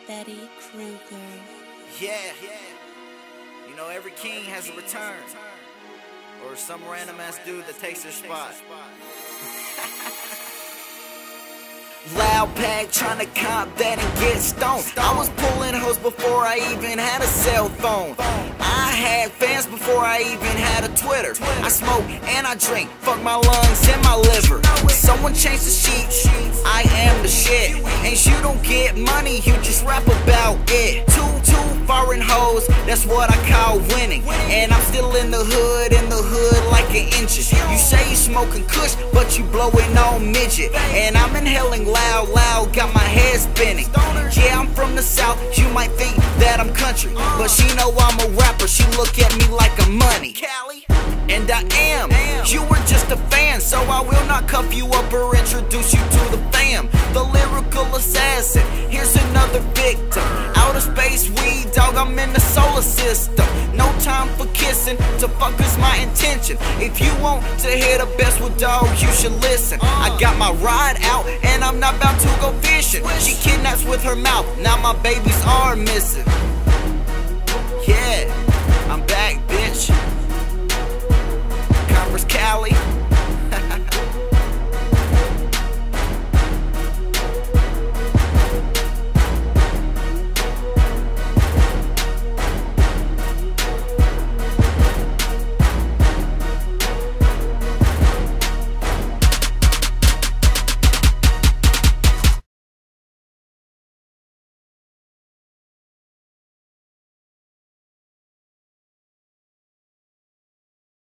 Freddy Krueger. Yeah, you know every king has a return, or some random ass dude that takes their spot. Loud pack tryna cop that and get stoned. I was pulling hoes before I even had a cell phone. I had fans before I even had a Twitter. I smoke and I drink, fuck my lungs and my liver. Someone changed the sheets, I am the shit. And you don't get money, you just rap about it. Two foreign hoes, that's what I call winning. And I'm still in the hood like an inches. You say you smoking kush, but you blowing on midget. And I'm inhaling loud, got my head spinning. Yeah, I'm from the south, you might think that I'm country, but she know I'm a rapper, she look at me like I'm money. And I am, you were just a fan, so I will not cuff you up or introduce you to the fam. The lyrical assassin, here's another victim. Outer space weed, dog, I'm in the solar system. No time for kissing, to fuck is my intention. If you want to hear the best with dog, you should listen. I got my ride out, and I'm not about to go fishing. She kidnaps with her mouth, now my babies are missing.